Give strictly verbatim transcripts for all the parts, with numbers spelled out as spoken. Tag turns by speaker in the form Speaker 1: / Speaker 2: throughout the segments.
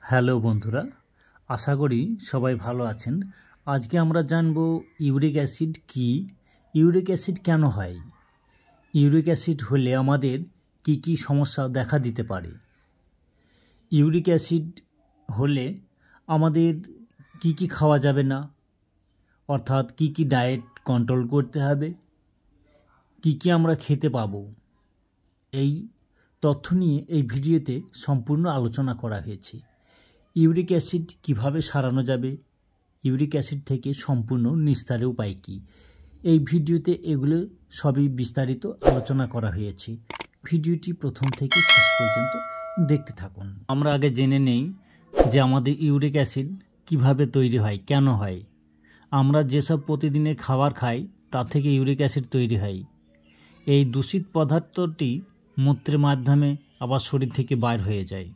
Speaker 1: Hello বন্ধুরা, আশা করি সবাই ভালো আছেন। আজকে আমরা জানব ইউরিক অ্যাসিড কি, ইউরিক অ্যাসিড কেন হয়, ইউরিক অ্যাসিড হলে আমাদের কি কি সমস্যা দেখা দিতে পারে, ইউরিক অ্যাসিড হলে আমাদের কি কি খাওয়া যাবে না, অর্থাৎ কি কি ডায়েট কন্ট্রোল করতে হবে, কি কি আমরা খেতে পাবো, এই তথ্য নিয়ে এই ভিডিওতে সম্পূর্ণ আলোচনা করা হয়েছে। ইউরিক অ্যাসিড কিভাবে সারানো যাবে, ইউরিক অ্যাসিড থেকে সম্পূর্ণ নিস্তারের উপায় কী, এই ভিডিওতে এগুলো সবই বিস্তারিত আলোচনা করা হয়েছে। ভিডিওটি প্রথম থেকে শেষ পর্যন্ত দেখতে থাকুন। আমরা আগে জেনে নেই যে আমাদের ইউরিক অ্যাসিড কিভাবে তৈরি হয়, কেন হয়। আমরা যেসব প্রতিদিনের খাবার খাই তা থেকে ইউরিক অ্যাসিড তৈরি হয়। এই দূষিত পদার্থটি মূত্রের মাধ্যমে আবার শরীর থেকে বাইর হয়ে যায়।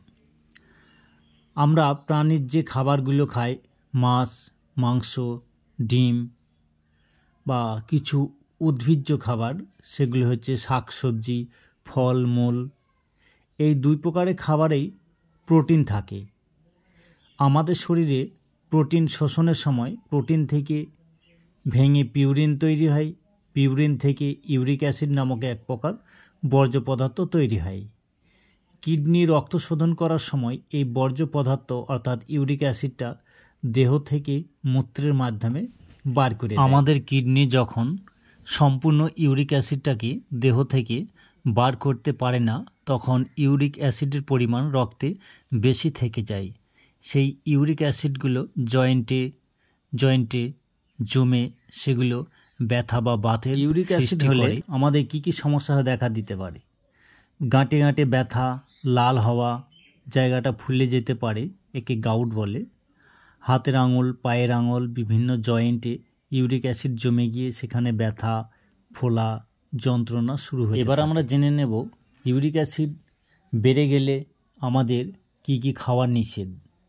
Speaker 1: আমরা প্রাণীর যে খাবারগুলো খাই, মাছ, মাংস, ডিম বা কিছু উদ্ভিজ্জ খাবার, সেগুলো হচ্ছে শাকসবজি, ফল মূল। এই দুই প্রকারের খাবারেই প্রোটিন থাকে। আমাদের শরীরে প্রোটিন শোষণের সময় প্রোটিন থেকে ভেঙে পিউরিন তৈরি হয়। পিউরিন থেকে ইউরিক অ্যাসিড নামক এক প্রকার বর্জ্য পদার্থ তৈরি হয়। কিডনি রক্ত শোধন করার সময় এই বর্জ্য পদার্থ অর্থাৎ ইউরিক অ্যাসিডটা দেহ থেকে মূত্রের মাধ্যমে বার করে দেয়। আমাদের কিডনি যখন সম্পূর্ণ ইউরিক অ্যাসিডটাকে দেহ থেকে বার করতে পারে না, তখন ইউরিক অ্যাসিডের পরিমাণ রক্তে বেশি থেকে যায়। সেই ইউরিক অ্যাসিডগুলো জয়েন্টে জয়েন্টে জমে সেগুলো ব্যথা বা বাতের ইউরিক অ্যাসিড হলে আমাদের কি কি সমস্যা দেখা দিতে পারে। গাঁটে গাঁটে ব্যথা, লাল হওয়া, জায়গাটা ফুলে যেতে পারে, একে গাউট বলে। হাতের আঙুল, পায়ের আঙুল, বিভিন্ন জয়েন্টে ইউরিক অ্যাসিড জমে গিয়ে সেখানে ব্যথা, ফোলা, যন্ত্রণা শুরু হয়। এবার আমরা জেনে নেব ইউরিক অ্যাসিড বেড়ে গেলে আমাদের কি কি খাওয়া নিষেধ।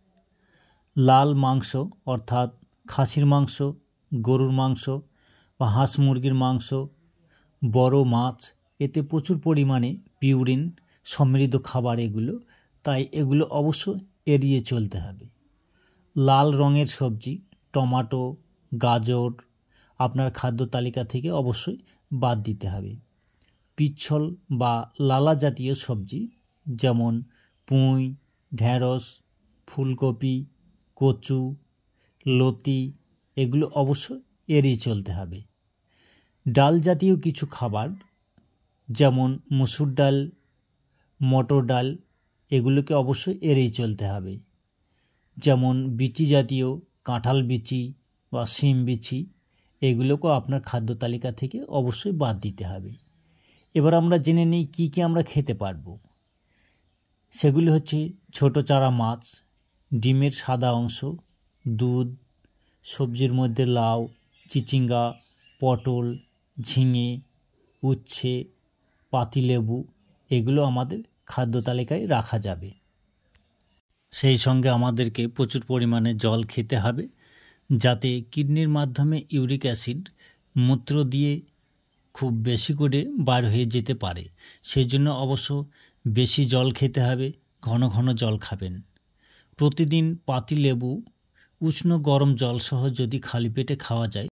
Speaker 1: লাল মাংস অর্থাৎ খাসির মাংস, গরুর মাংস বা হাঁস মুরগির মাংস, বড় মাছ, এতে প্রচুর পরিমাণে পিউরিন সমৃদ্ধ খাবার এগুলো, তাই এগুলো অবশ্য এড়িয়ে চলতে হবে। লাল রঙের সবজি, টমেটো, গাজর আপনার খাদ্য তালিকা থেকে অবশ্যই বাদ দিতে হবে। পিচ্ছল বা লালা জাতীয় সবজি যেমন পুঁই, ঢেঁড়স, ফুলকপি, কচু, লতি, এগুলো অবশ্য এড়িয়ে চলতে হবে। ডাল জাতীয় কিছু খাবার যেমন মসুর ডাল, মটর ডাল, এগুলোকে অবশ্যই এড়িয়ে চলতে হবে। যেমন বিচি জাতীয়, কাঁঠাল বিচি বা শিম বিচি, এগুলোকেও আপনার খাদ্য তালিকা থেকে অবশ্যই বাদ দিতে হবে। এবার আমরা জেনে নিই কী কী আমরা খেতে পারবো। সেগুলি হচ্ছে ছোট চারা মাছ, ডিমের সাদা অংশ, দুধ, সবজির মধ্যে লাউ, চিচিঙ্গা, পটল, ঝিঙে, উচ্ছে, পাতিলেবু, এগুলো আমাদের খাদ্য তালিকায় রাখা যাবে। সেই সঙ্গে আমাদেরকে প্রচুর পরিমাণে জল খেতে হবে, যাতে কিডনির মাধ্যমে ইউরিক অ্যাসিড মূত্র দিয়ে খুব বেশি করে বার হয়ে যেতে পারে। সেই জন্য অবশ্য বেশি জল খেতে হবে, ঘন ঘন জল খাবেন। প্রতিদিন পাতিলেবু উষ্ণ গরম জলসহ যদি খালি পেটে খাওয়া যায়